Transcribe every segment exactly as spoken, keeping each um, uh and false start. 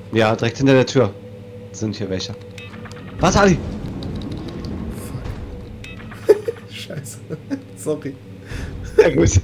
Ja, direkt hinter der Tür sind hier welche. Was, Ali? Fuck. Scheiße. Sorry. Sehr gut.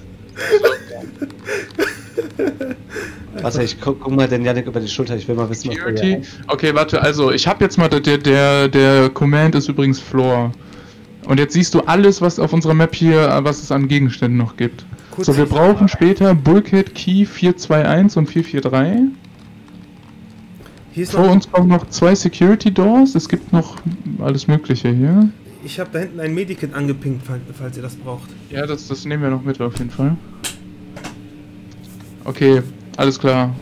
Warte, ich guck, guck mal den Janik über die Schulter, ich will mal wissen, was Security. Okay, warte, also ich habe jetzt mal, der, der, der Command ist übrigens Floor. Und jetzt siehst du alles, was auf unserer Map hier, was es an Gegenständen noch gibt. Kurz So, wir brauchen später Bulkhead Key vier zwei eins und vier vier drei. Hier ist Vor noch, uns kommen noch zwei Security Doors, es gibt noch alles mögliche hier. ich habe da hinten ein Medikit angepinkt, falls, falls ihr das braucht. Ja, das, das nehmen wir noch mit auf jeden Fall. Okay, alles klar.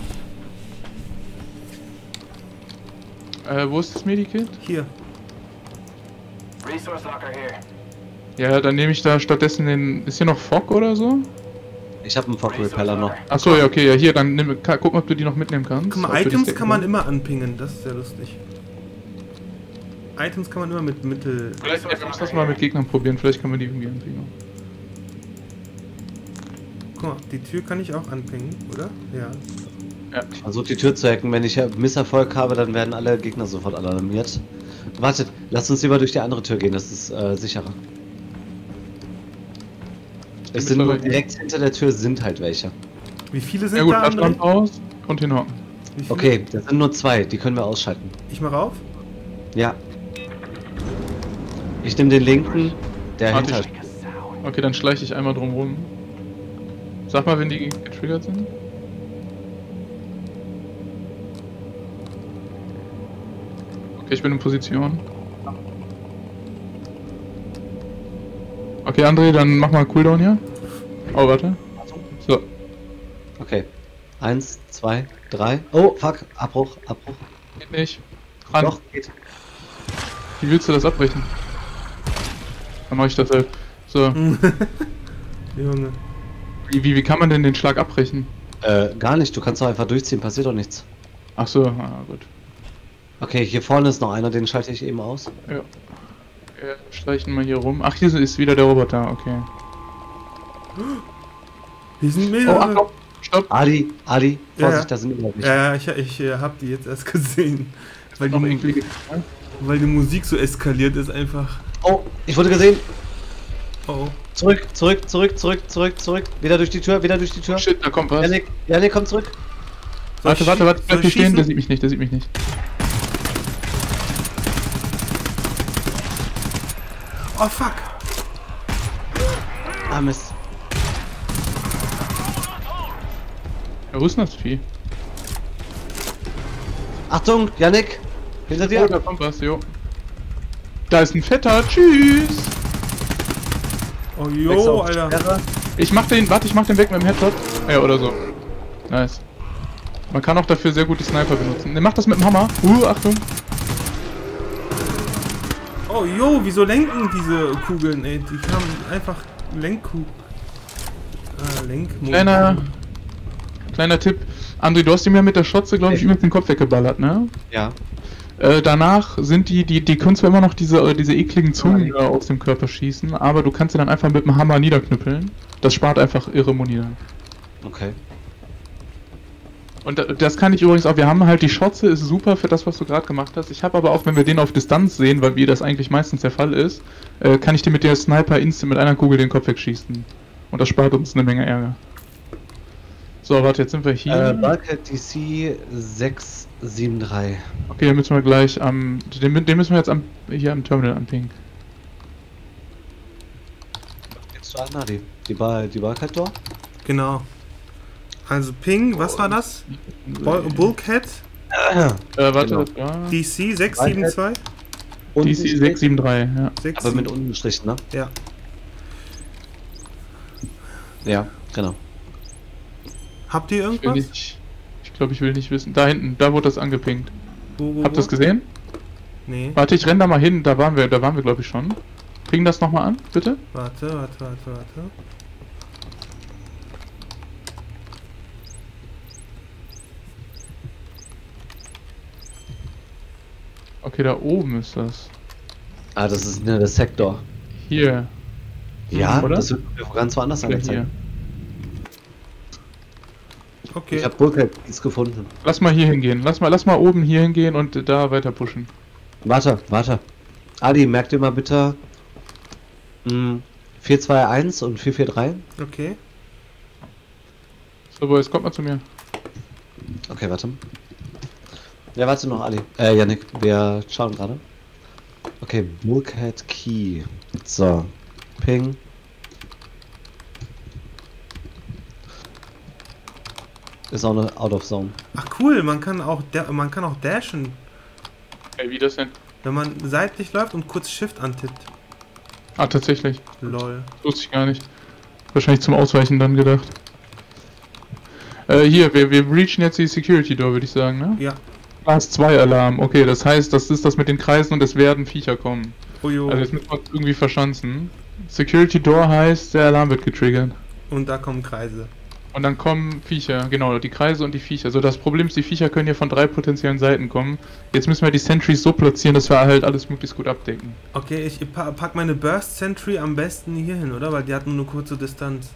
Äh, wo ist das Medikit? Hier. Resource locker here. Ja, dann nehme ich da stattdessen den... Ist hier noch Fog oder so? Ich habe einen Fog Repeller noch. Achso, ja, okay, ja, hier, dann nimm, guck mal, ob du die noch mitnehmen kannst. Guck mal, Ob du die Items stacken kann man kannst. immer anpingen, das ist sehr lustig. Items kann man immer mit Mittel... Vielleicht, ja, wir müssen das mal mit Gegnern probieren, vielleicht kann man die irgendwie anpingen. Guck mal, die Tür kann ich auch anpingen, oder? Ja. Ich versuche die Tür zu hacken, wenn ich Misserfolg habe, dann werden alle Gegner sofort alarmiert. Wartet, lasst uns lieber durch die andere Tür gehen, das ist äh, sicherer. Es sind nur direkt hinter der Tür sind halt welche. Wie viele sind Ja gut, da? Taschenlampe André? aus und hinhocken. Wie viele? Okay, das sind nur zwei, die können wir ausschalten. Ich mach auf. Ja. Ich nehme den linken, der Warte, hinter. ich- Okay, dann schleiche ich einmal drum rum. Sag mal, wenn die getriggert sind. Okay, ich bin in Position. Okay, André, dann mach mal Cooldown hier. Oh, warte. So. Okay. Eins, zwei, drei. Oh, fuck. Abbruch, Abbruch. Geht nicht. Ran. Doch, geht. Wie willst du das abbrechen? Dann mach ich das halt. So. Junge. Wie, wie, wie kann man denn den Schlag abbrechen? Äh, gar nicht. Du kannst doch einfach durchziehen. Passiert doch nichts. Ach so, ah, gut. Okay, hier vorne ist noch einer. Den schalte ich eben aus. Ja. Wir schleichen mal hier rum. Ach, hier ist wieder der Roboter, okay. Hier sind Oh, mehrere. Achtung! Stopp! Ali, Ali, Ja, Vorsicht, ja. da sind immer welche. Ja, ja, ich, ich äh, hab die jetzt erst gesehen. Weil Noch die, irgendwie. weil die Musik so eskaliert ist einfach. Oh, ich wurde gesehen. Oh, oh. Zurück, zurück, zurück, zurück, zurück, zurück. Wieder durch die Tür, wieder durch die Tür. Shit, da kommt was. Janik, Janik, komm zurück. Soll Warte, ich warte, schie- warte, soll bleib ich hier stehen, der schießen? sieht mich nicht, der sieht mich nicht. Oh fuck! Ah, Mist. Ja, wo ist denn das Vieh? Achtung, Janik. Hinter Oh, dir. da kommt was, jo. Da ist ein Fetter, tschüss! Oh Wechsel jo, auf Alter. Sperre. Ich mach den, warte, ich mach den weg mit dem Headshot. Ja, oder so. Nice. Man kann auch dafür sehr gut die Sniper benutzen. Ne, mach das mit dem Hammer. Uh, Achtung. Oh jo, wieso lenken diese Kugeln, ey? Die haben einfach Lenkkugeln. Ah, Lenkmotor. Kleiner, kleiner Tipp. André, du hast ihm ja mit der Schotze, glaube ich, übrigens den Kopf weggeballert, ne? Ja. Äh, danach sind die, die, die können zwar immer noch diese, äh, diese ekligen Zungen da aus dem Körper schießen, aber du kannst sie dann einfach mit dem Hammer niederknüppeln. Das spart einfach irre Muni dann. Okay. Und da- das kann ich übrigens auch, wir haben halt die Schotze, ist super für das, was du gerade gemacht hast. Ich habe aber auch, wenn wir den auf Distanz sehen, weil wie das eigentlich meistens der Fall ist, äh, kann ich dir mit der Sniper instant mit einer Kugel den Kopf wegschießen. Und das spart uns eine Menge Ärger. So, warte, jetzt sind wir hier. Äh, Bulkhead D C sechs sieben drei. Okay, den müssen wir gleich am, den, den müssen wir jetzt am, hier am Terminal anpingen. Jetzt du an, Ali. Die Bar, die Bulkhead Door? Genau. Also Ping, was war das? Bul Bulkhead Äh, Äh, warte, Genau. das war D C sechs sieben zwei? D C sechs sieben drei, ja. sechs, Aber mit unten Strichen, ne? Ja. Ja, genau. Habt ihr Ich will irgendwas? nicht, ich glaube, ich will nicht wissen. Da hinten, da wurde das angepinkt. Wo, wo, Habt ihr das wo? gesehen? Nee. Warte, ich renn da mal hin, da waren wir, da waren wir glaube ich schon. Ping das nochmal an, bitte. Warte, warte, warte, warte. Okay, da oben ist das. Ah, das ist ne, der Sektor. Hier. Ja, Oder? das wird ganz woanders Oder angezeigt. hier. Okay. Ich hab Bulkhead gefunden. Lass mal hier hingehen. Lass mal, lass mal oben hier hingehen und da weiter pushen. Warte, warte. Adi, merk dir mal bitte mh, vier zwei eins und vier vier drei. Okay. So, Boys, kommt mal zu mir. Okay, warte. Ja, warte noch, Ali. Äh, Yannick, wir schauen gerade. Okay, Bulkhead Key. So. Ping. Ist auch eine Out of Zone. Ach cool, man kann auch da man kann auch dashen, Ey, wie das denn? wenn man seitlich läuft und kurz Shift antippt. Ah, tatsächlich. Lol. Das wusste ich gar nicht. Wahrscheinlich zum Ausweichen dann gedacht. Äh, hier, wir, wir breachen jetzt die Security Door, würde ich sagen, ne? Ja. Class zwei Alarm. Okay, das heißt, das ist das mit den Kreisen und es werden Viecher kommen. Ojo. Also jetzt müssen wir uns irgendwie verschanzen. Security Door heißt, der Alarm wird getriggert. Und da kommen Kreise. Und dann kommen Viecher, genau, die Kreise und die Viecher. So, das Problem ist, die Viecher können hier von drei potenziellen Seiten kommen. Jetzt müssen wir die Sentries so platzieren, dass wir halt alles möglichst gut abdecken. Okay, ich pa pack meine Burst Sentry am besten hier hin, oder? Weil die hat nur eine kurze Distanz.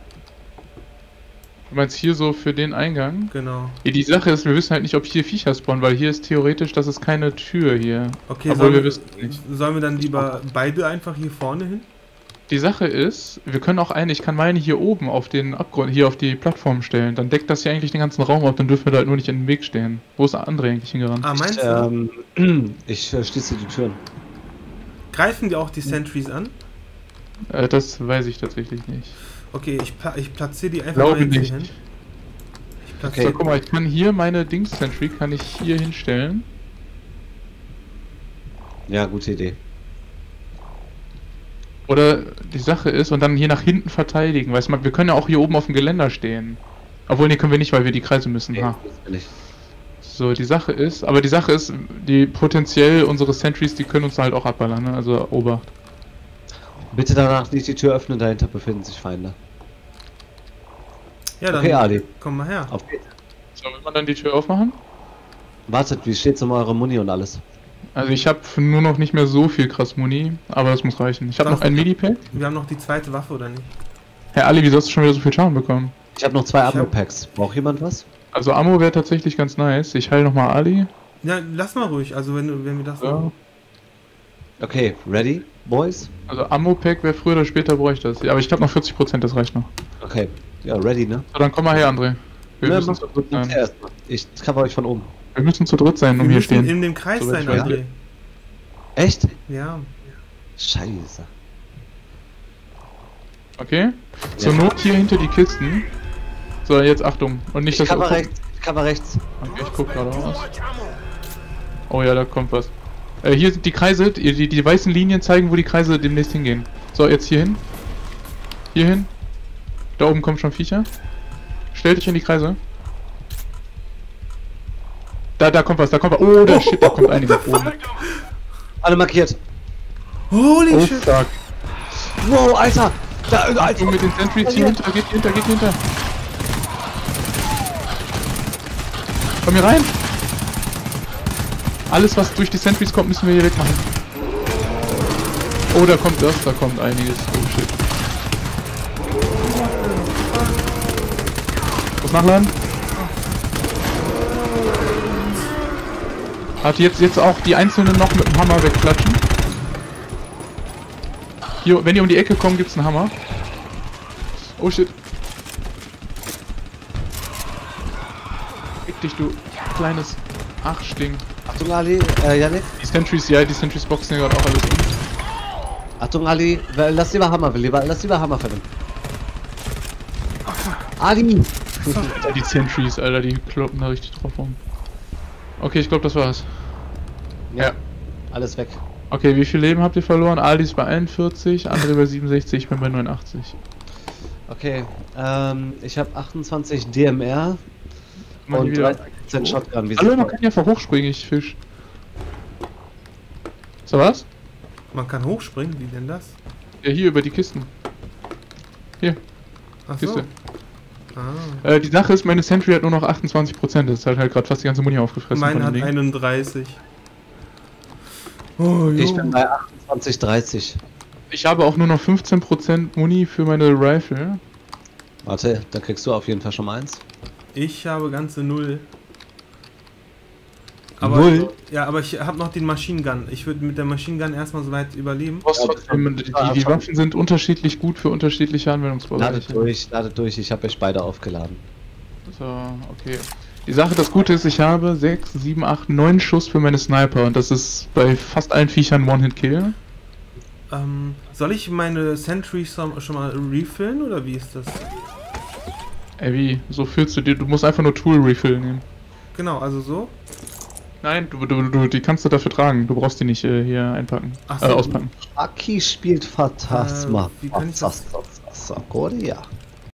Du meinst hier so für den Eingang? Genau. Ja, die Sache ist, wir wissen halt nicht, ob hier Viecher spawnen, weil hier ist theoretisch, das ist keine Tür hier. Okay, Obwohl sollen wir wir, wissen nicht. sollen wir dann lieber beide einfach hier vorne hin? Die Sache ist, wir können auch eine, ich kann meine hier oben auf den Abgrund, hier auf die Plattform stellen. Dann deckt das hier eigentlich den ganzen Raum ab, dann dürfen wir da halt nur nicht in den Weg stehen. Wo ist der andere eigentlich hingerannt? Ah, meinst Ich, du? ähm, ich äh, schließe die Türen. Greifen die auch die Sentries an? Äh, das weiß ich tatsächlich nicht. Okay, ich, pla ich platziere die einfach Glaube mal jetzt nicht. hier hin. Ich Okay. platziere So, guck mal, ich kann hier meine Dings-Sentry, kann ich hier hinstellen. Ja, gute Idee. Oder die Sache ist, und dann hier nach hinten verteidigen. Weißt du, wir können ja auch hier oben auf dem Geländer stehen. Obwohl, nee, können wir nicht, weil wir die Kreise müssen. Nee, Ha. das will ich. So, die Sache ist, aber die Sache ist, die potenziell unsere Sentries, die können uns halt auch abballern, ne? Also Obacht. Bitte danach nicht die Tür öffnen, dahinter befinden sich Feinde. Ja, dann Okay, Ali. komm mal her. Auf geht's. So, will man dann die Tür aufmachen? Wartet, wie steht's um eure Muni und alles? Also ich habe nur noch nicht mehr so viel krass Muni, aber das muss reichen. Ich habe noch ein Medipack. Wir haben noch die zweite Waffe, oder nicht? Herr Ali, wie sollst du schon wieder so viel Schaden bekommen? Ich habe noch zwei Ich hab- Ammo-Packs. Braucht jemand was? Also Ammo wäre tatsächlich ganz nice. Ich heile nochmal Ali. Ja, lass mal ruhig. Also wenn, du- wenn wir das... So. Okay, ready, boys? Also Ammo-Pack wäre früher oder später bräuchte das. Ja, aber ich habe noch vierzig Prozent, das reicht noch. Okay, ja, ready, ne? So, dann komm mal her, André. Wir Ne, müssen mach- zu dritt mach sein. erst mal. Ich cover euch von oben. Wir müssen zu dritt sein, wir um hier müssen stehen. in dem Kreis So, sein, ich weiß. André. Echt? Ja. Scheiße. Okay? Zur Ja. Not hier hinter die Kisten. So, jetzt Achtung. Und nicht, Ich dass... cover rechts, ich cover rechts. Okay, ich guck gerade aus. Oh ja, da kommt was. Äh, hier sind die Kreise, die, die, die weißen Linien zeigen, wo die Kreise demnächst hingehen. So, jetzt hier hin. Hier hin. Da oben kommen schon Viecher. Stell dich in die Kreise. Da, da kommt was, da kommt was. Oh, da shit, da kommt einiges oben. Alle markiert. Holy Oh, shit. fuck. Wow, Alter! Da, Alter! Achtung mit den Sentries hier hinter, geht hinter, geht hinter. Komm hier rein. Alles, was durch die Sentries kommt, müssen wir hier wegmachen. Oh, da kommt das, da kommt einiges. Oh shit. Was nachladen? Hat jetzt jetzt auch die einzelnen noch mit dem Hammer wegklatschen. Hier, wenn die um die Ecke kommen, gibt's einen Hammer. Oh shit. Fick dich, du kleines Achsting. Achtung, Ali, äh, Yannick. Die Sentries, ja, die Sentries boxen ja gerade auch alles um. Achtung, Ali, lass lieber Hammer, lieber, lass lieber Hammer verwenden. Ali! Alter, die Sentries, Alter, die kloppen da richtig drauf rum. Okay, ich glaube, das war's. Ja. Alles weg. Okay, wie viel Leben habt ihr verloren? Ali ist bei einundvierzig, André bei siebenundsechzig, ich bin bei neunundachtzig. Okay, ähm, ich habe achtundzwanzig D M R Mach die und wieder. dreißig Prozent Shotgun. Wie Hallo, sieht's man aus? kann ja einfach hochspringen, ich Fisch. So was? Man kann hochspringen, wie denn das? Ja, hier über die Kisten. Hier, Ach so. Kiste. Ah. Äh, die Sache ist, meine Sentry hat nur noch achtundzwanzig Prozent, das hat halt gerade fast die ganze Muni aufgefressen. Meine von hat dem Ding. einunddreißig. Oh, Ich jo. bin bei achtundzwanzig dreißig. Ich habe auch nur noch fünfzehn Prozent Muni für meine Rifle. Warte, da kriegst du auf jeden Fall schon mal eins. Ich habe ganze null. Aber, Null? Ja, aber ich habe noch den Machine Gun. Ich würde mit der Machine Gun erstmal so weit überleben. Trotzdem, die, die Waffen sind unterschiedlich gut für unterschiedliche Anwendungsbereiche. Ladet durch, ladet durch, ich habe euch beide aufgeladen. So, okay. Die Sache, das Gute ist, ich habe sechs, sieben, acht, neun Schuss für meine Sniper und das ist bei fast allen Viechern One-Hit-Kill. Ähm, soll ich meine Sentry schon schon mal refillen oder wie ist das? Ey, wie? So fühlst du dir? Du musst einfach nur Tool-Refill nehmen. Genau, also so. Nein, du, du, du, die kannst du dafür tragen. Du brauchst die nicht äh, hier einpacken. Ach Äh, so. auspacken. Aki spielt Phantasma. Äh, wie kann ich das- Korea.